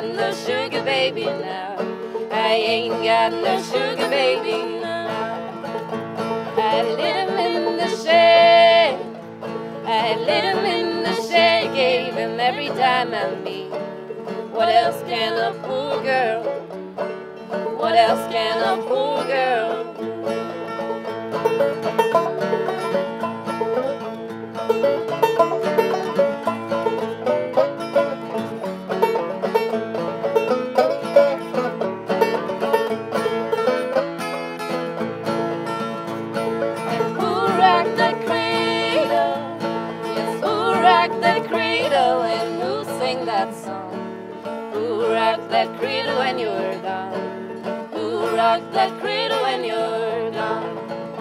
got no sugar baby now. I ain't got no sugar baby now. I lit him in the shade. I lit him in the shade. Gave him every dime I made. What else can a poor girl? What else can a poor girl do? That cradle and who sing that song? Who rocked that cradle when you're gone? Who rocked that cradle when you're gone?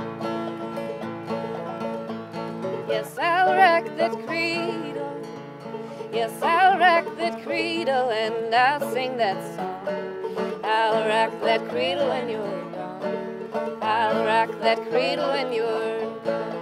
Yes, I'll rock that cradle. Yes, I'll rock that cradle and I'll sing that song. I'll rock that cradle when you're gone. I'll rock that cradle when you're gone.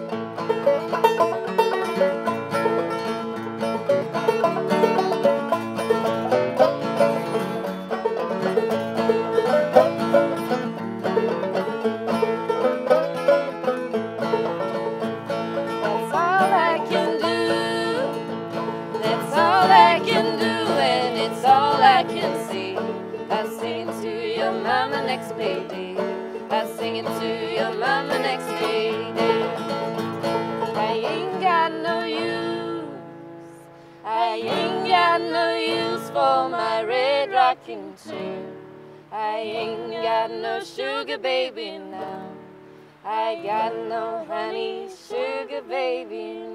I sing it to your mama next payday. I sing it to your mama next payday. I ain't got no use. I ain't got no use for my red rocking chair. I ain't got no sugar baby now. I got no honey sugar baby now.